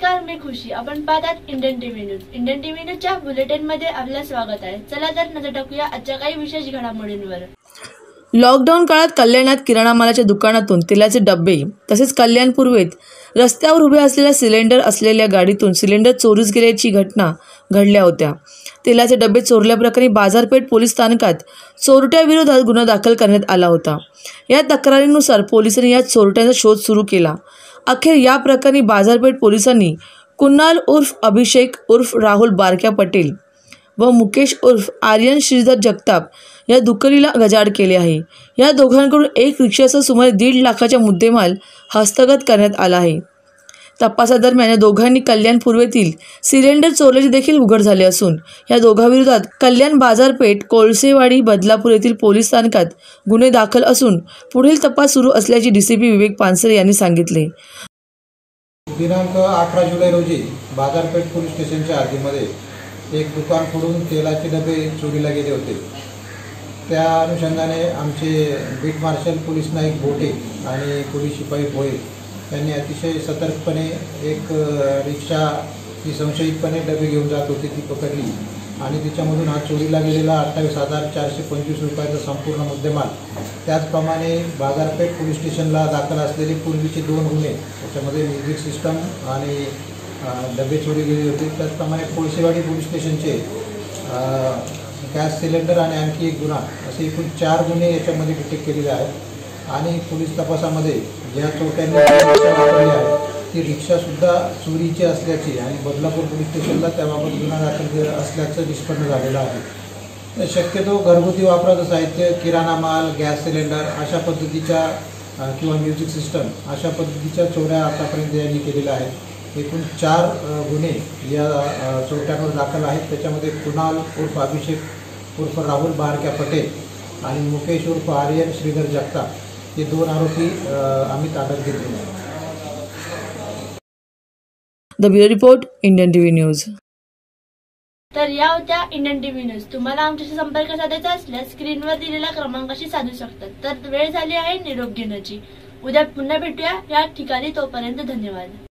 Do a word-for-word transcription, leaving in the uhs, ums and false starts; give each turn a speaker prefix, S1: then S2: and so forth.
S1: नमस्कार, मी खुशी. आपण पाहतात Indian TV news. Indian TV न्यूजच्या बुलेटिन मध्ये आपलं स्वागत आहे. चला तर नजर टाकूया आजच्या काही विशेष घडामोडींवर.
S2: लॉकडाऊन काळात कल्याणात किराणा मालाच्या दुकानातून तेलाचे डब्बे तसेच कल्याण पूर्वेत रस्त्यावर उभे असलेल्या सिलेंडर असलेल्या गाडीतून सिलेंडर चोरीस गेल्याची घटना घडल्या होत्या. तेलाचे डब्बे चोरल्याप्रकरणी बाजारपेठ पोलीस स्थानकात चोरट्याविरोधात गुन्हा दाखल करण्यात आला होता. या तक्रारीनुसार पोलिसांनी या चोरट्यांचा शोध सुरू केला. अखेर या प्रकरणी बाजारपेठ पोलिसांनी कुणाल उर्फ अभिषेक उर्फ राहुल बारक्या पटेल व मुकेश उर्फ आर्यन श्रीधर जगताप या दुकलीला गजाआड केले आहे. या दोघांकडून एक रिक्षासह सुमारे दीड लाखाचा मुद्देमाल हस्तगत करण्यात आला आहे. तपासादरम्यान या दोघांनी कल्याण पूर्वेतील सिलेंडर चोरल्याचे देखील उघड झाले असून या दोघांविरोधात कल्याण बाजारपेठ कोळसेवाडी बदलापूर येथील पोलीस स्थानकात गुन्हे दाखल असून पुढील तपास सुरू असल्याचे डीसीपी विवेक पानसरे यांनी सांगितले.
S3: दिनांक अठरा जुलै रोजी बाजारपेठ पोलीस स्टेशनच्या हद्दीमध्ये एक दुकान फोडून तेलाचे डबे चोरीला गेले होते. त्या अनुषंगाने आमचे बीट मार्शल पोलीस नाईक बोटे आणि पोलीस शिपाई भोये यांनी अतिशय सतर्कपणे एक रिक्षा जी संशयितपणे डबे घेऊन जात होती ती पकडली आणि तिच्यामधून हा चोरीला गेलेला अठ्ठावीस हजार चारशे पंचवीस रुपयाचा संपूर्ण मुद्देमाल, त्याचप्रमाणे बाजारपेठ पोलीस स्टेशनला दाखल असलेले पूर्वीचे दोन गुन्हे, त्याच्यामध्ये म्युझिक सिस्टम आणि डबे चोरी गेले होते. त्याचप्रमाणे कोळसेवाडी पोलीस स्टेशनचे गॅस सिलेंडर आणि आणखी एक गुन्हा असे एकूण चार गुन्हे याच्यामध्ये डिटेक्ट केलेले आहेत. आणि पोलीस तपासामध्ये ज्या चोरट्यांनी रिक्षा वापरली आहे ती रिक्षासुद्धा चोरीची असल्याची आणि बदलापूर पोलीस स्टेशनला त्याबाबत गुन्हा दाखल असल्याचं निष्पन्न झालेलं आहे. शक्यतो घरगुती वापराचं साहित्य, किराणा माल, गॅस सिलेंडर अशा पद्धतीच्या किंवा म्युझिक सिस्टम अशा पद्धतीच्या चोऱ्या आतापर्यंत यांनी केलेल्या आहेत. एकूण चार गुन्हे या चोरट्यांवर दाखल आहेत. त्याच्यामध्ये कुणाल उर्फ अभिषेक उर्फ राहुल बारक्या पटेल आणि मुकेश उर्फ आर्यन श्रीधर जगताप हे दोन आरोपी आम्ही ताब्यात घेतले आहेत.
S2: The bureau report, Indian TV news.
S1: तर या होत्या इंडियन टीव्ही न्यूज. तुम्हाला आमच्याशी संपर्क साधायचा असल्यास स्क्रीनवर दिलेल्या क्रमांकाशी साधू शकतात. तर वेळ झाली आहे निरोप घेण्याची. उद्या पुन्हा भेटूया या ठिकाणी. तोपर्यंत धन्यवाद.